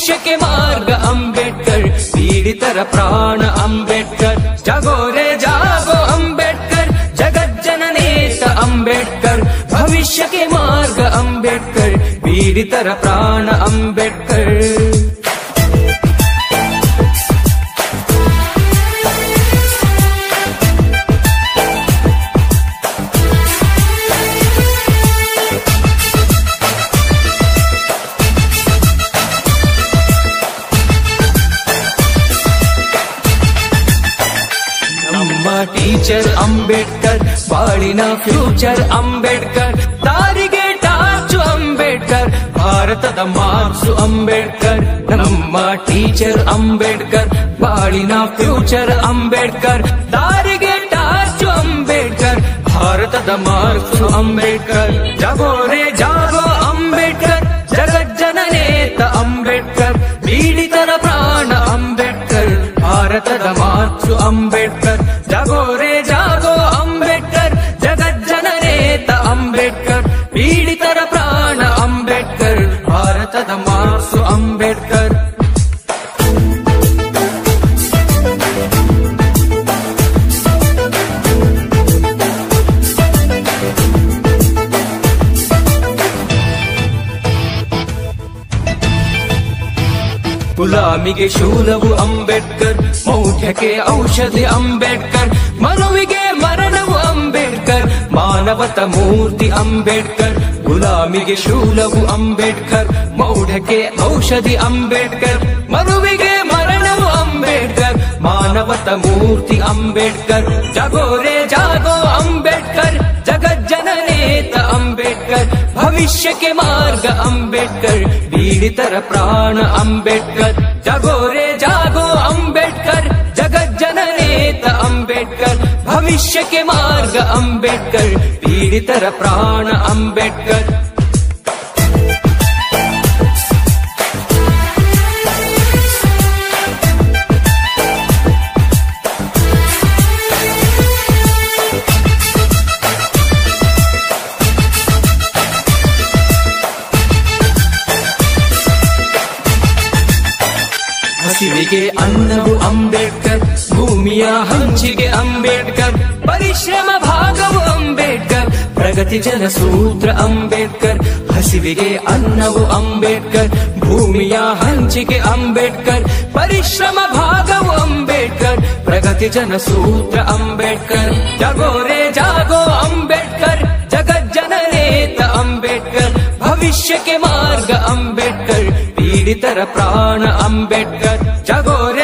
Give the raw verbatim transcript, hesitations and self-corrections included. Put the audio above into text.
भविष्य के मार्ग अंबेडकर, पीड़ितर प्राण अंबेडकर, जागो रे जागो अंबेडकर, जगत जननेता अंबेडकर, भविष्य के मार्ग अंबेडकर, पीड़ितर प्राण अंबेडकर। टीचर अंबेडकर, ಬಾಳಿನ ಫ್ಯೂಚರ್ ಅಂಬೇಡ್ಕರ್, ದಾರಿಗೆ ಟಾರ್ಚು ಅಂಬೇಡ್ಕರ್, ಭಾರತದ ಮಾರ್ಕ್ಸು ಅಂಬೇಡ್ಕರ್. ನಮ್ಮ ಟೀಚರ್ ಅಂಬೇಡ್ಕರ್, ಬಾಳಿನ ಫ್ಯೂಚರ್ ಅಂಬೇಡ್ಕರ್, ದಾರಿಗೆ ಟಾರ್ಚು ಅಂಬೇಡ್ಕರ್, ಭಾರತದ ಮಾರ್ಕ್ಸು ಅಂಬೇಡ್ಕರ್. ಜಾಗೋ ರೇ ಜಾಗೋ ಅಂಬೇಡ್ಕರ್, ಜಗತ್ ಜನನೇತ ಅಂಬೇಡ್ಕರ್, ಪೀಡಿತರ ಪ್ರಾಣ ಅಂಬೇಡ್ಕರ್, ಭಾರತದ ಮಾರ್ಕ್ಸು ಅಂಬೇಡ್ಕರ್. ಜಾಗೋ ರೇ ಜಾಗೋ ಅಂಬೇಡ್ಕರ್, ಜಗತ್ ಜನನೇತ ಅಂಬೇಡ್ಕರ್, ಪೀಡಿತರ ಪ್ರಾಣ ಅಂಬೇಡ್ಕರ್, ಭಾರತದ ಮಾರ್ಕ್ಸು ಅಂಬೇಡ್ಕರ್. ಗುಲಾಮಿಗೆ ಶೂಲವು ಅಂಬೇಡ್ಕರ್, ಮೌಢ್ಯಕ್ಕೆ ಔಷಧಿ ಅಂಬೇಡ್ಕರ್, ಮನುವಿಗೆ ಮರಣವು ಅಂಬೇಡ್ಕರ್, ಮಾನವತ ಮೂರ್ತಿ ಅಂಬೇಡ್ಕರ್. ಗುಲಾಮಿಗೆ ಶೂಲವು ಅಂಬೇಡ್ಕರ್, ಮೌಢ್ಯಕ್ಕೆ ಔಷಧಿ ಅಂಬೇಡ್ಕರ್, ಮನುವಿಗೆ ಮರಣವು ಅಂಬೇಡ್ಕರ್, ಮಾನವತ ಮೂರ್ತಿ ಅಂಬೇಡ್ಕರ್. ಜಾಗೋ ರೇ ಜಾಗೋ ಅಂಬೇಡ್ಕರ್, ಜಗತ್ ಜನನೇತ ಅಂಬೇಡ್ಕರ್, ಭವಿಷ್ಯ के मार्ग अंबेडकर, पीड़ितर प्राण अंबेडकर. जागो रे जागो अंबेडकर, जगत जननेता अंबेडकर, भविष्य के मार्ग अंबेडकर, पीड़ितर प्राण अंबेडकर. ಹಸಿವಿಗೆ ಅನ್ನವು ಅಂಬೇಡ್ಕರ್, ಭೂಮಿಯ ಹಂಚಿಗೆ ಅಂಬೇಡ್ಕರ್, ಪರಿಶ್ರಮ ಭಾಗವು ಅಂಬೇಡ್ಕರ್, ಪ್ರಗತಿ ಜನಸೂತ್ರ ಅಂಬೇಡ್ಕರ್. ಹಸಿವಿಗೆ ಅನ್ನವು ಅಂಬೇಡ್ಕರ್, ಭೂಮಿಯ ಹಂಚಿಗೆ ಅಂಬೇಡ್ಕರ್, ಪರಿಶ್ರಮ ಭಾಗವು ಅಂಬೇಡ್ಕರ್, ಪ್ರಗತಿ ಜನಸೂತ್ರ ಅಂಬೇಡ್ಕರ್. ಜಾಗೋ ರೇ ಜಾಗೋ ಅಂಬೇಡ್ಕರ್, ಜಗತ್ ಜನನೇತ ಅಂಬೇಡ್ಕರ್, भविष्य के मार्ग अंबेडकर, पीड़ितर प्राण अंबेडकर. जागो